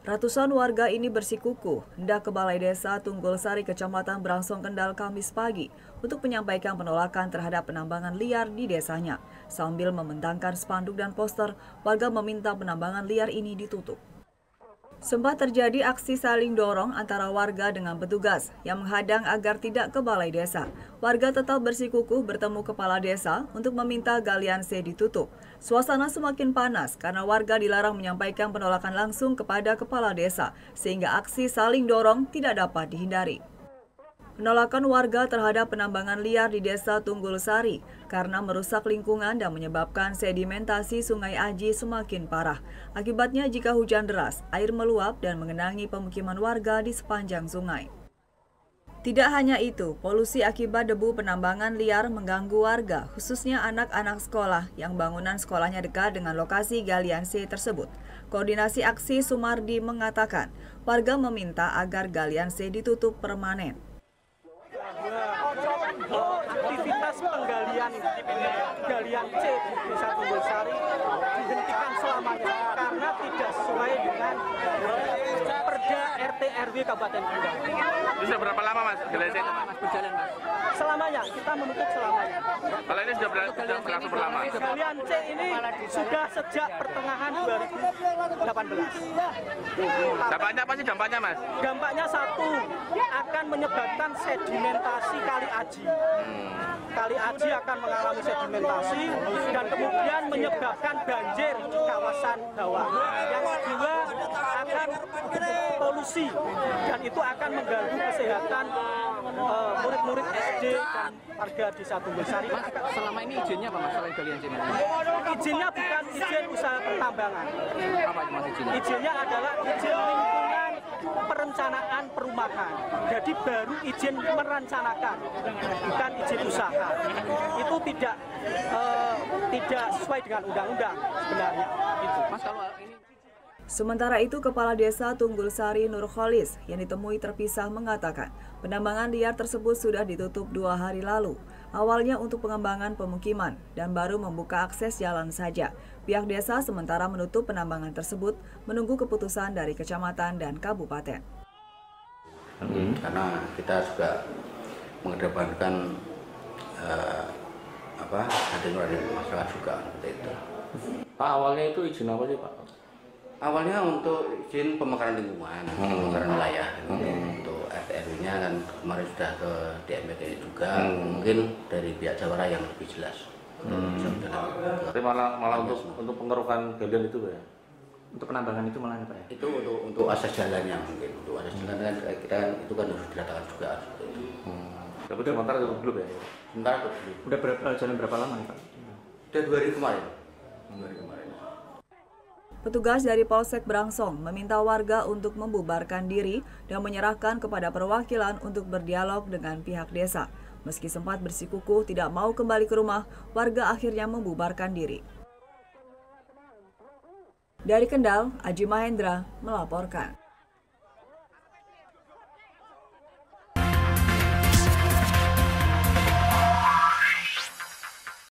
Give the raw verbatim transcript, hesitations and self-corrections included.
Ratusan warga ini bersikukuh hendak ke Balai Desa Tunggul Sari, Kecamatan Brangsong, Kendal, Kamis pagi untuk menyampaikan penolakan terhadap penambangan liar di desanya. Sambil membentangkan spanduk dan poster, warga meminta penambangan liar ini ditutup. Sempat terjadi aksi saling dorong antara warga dengan petugas yang menghadang agar tidak ke Balai Desa. Warga tetap bersikukuh bertemu kepala desa untuk meminta galian C ditutup. Suasana semakin panas karena warga dilarang menyampaikan penolakan langsung kepada kepala desa, sehingga aksi saling dorong tidak dapat dihindari. Penolakan warga terhadap penambangan liar di Desa Tunggul Sari karena merusak lingkungan dan menyebabkan sedimentasi Sungai Aji semakin parah. Akibatnya jika hujan deras, air meluap dan mengenangi pemukiman warga di sepanjang sungai. Tidak hanya itu, polusi akibat debu penambangan liar mengganggu warga, khususnya anak-anak sekolah yang bangunan sekolahnya dekat dengan lokasi galian C tersebut. Koordinasi Aksi Sumardi mengatakan, warga meminta agar galian C ditutup permanen. Aktivitas penggalian galian C di Desa Tunggul Sari dihentikan selamanya karena tidak sesuai dengan Perda R T R W Kabupaten Kendal. Sudah berapa lama Mas galian C itu Mas berjalan Mas? Selamanya, kita menutup selamanya. Kalau ini sudah berlangsung berlama? Galian C ini sudah sejak pertengahan dua ribu delapan belas. Dampaknya apa sih dampaknya Mas? Dampaknya satu, akan menyebabkan sedimentasi Kali Aji. Kali Aji akan mengalami sedimentasi dan kemudian menyebabkan banjir di kawasan bawah. Yang kedua, akan polusi dan itu akan mengganggu kesehatan murid-murid uh, S D dan warga Desa Tunggul Sari. Mas, selama ini izinnya apa Mas selain galian C? Izinnya bukan izin usaha pertambangan. Apa itu Mas izinnya? Izinnya adalah izin lingkungan perencanaan perumahan. Jadi baru izin merencanakan, bukan izin usaha. Itu tidak uh, tidak sesuai dengan undang-undang sebenarnya. Gitu. Mas, kalau ini Sementara itu, Kepala Desa Tunggul Sari Nur Kholis yang ditemui terpisah mengatakan penambangan liar tersebut sudah ditutup dua hari lalu. Awalnya untuk pengembangan pemukiman dan baru membuka akses jalan saja. Pihak desa sementara menutup penambangan tersebut menunggu keputusan dari kecamatan dan kabupaten. Hmm, karena kita juga mengedepankan uh, apa adanya masyarakat juga seperti itu. Pak, awalnya itu izin apa sih Pak? Awalnya untuk izin pemekaran lingkungan, hmm. pemekaran wilayah, hmm. untuk R T R W-nya kan kemarin sudah ke D M P T juga, hmm. mungkin dari pihak Jawara yang lebih jelas. Hmm. Tapi malah malah untuk semua. Untuk pengerukan galian itu ya? Untuk penambangan itu malah apa ya? Itu untuk untuk akses jalannya mungkin, untuk akses jalan kan kita kan itu kan harus diratakan juga. Hmm. Tapi sementara itu belum ya? Sementara itu belum. Udah berapa jalan berapa lama nih Pak? Udah dua hari kemarin. Dua hari kemarin. Petugas dari Polsek Brangsong meminta warga untuk membubarkan diri dan menyerahkan kepada perwakilan untuk berdialog dengan pihak desa. Meski sempat bersikukuh tidak mau kembali ke rumah, warga akhirnya membubarkan diri. Dari Kendal, Aji Mahendra melaporkan.